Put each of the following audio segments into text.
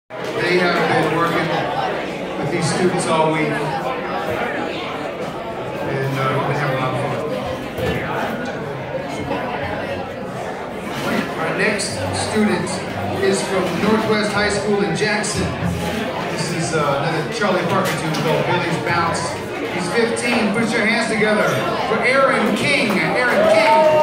They have been working with these students all week, and we have a lot of fun. Our next student is from Northwest High School in Jackson. This is another Charlie Parker tune called Billie's Bounce. He's 15. Put your hands together for Aaron King. Aaron King.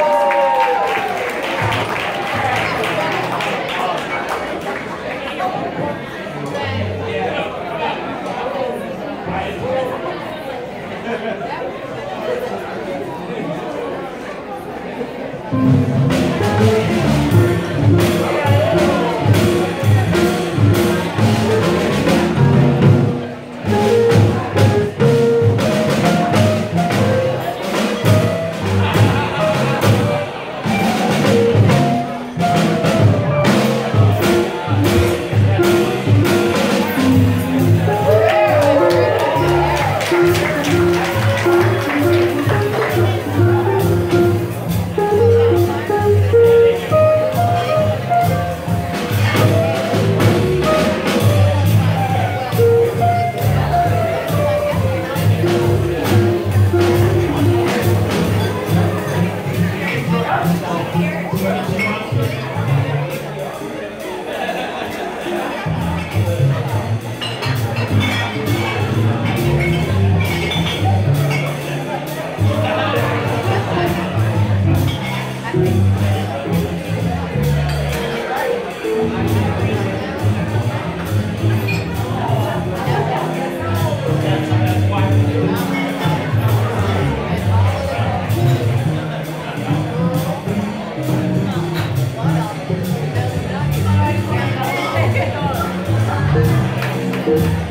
Thank you.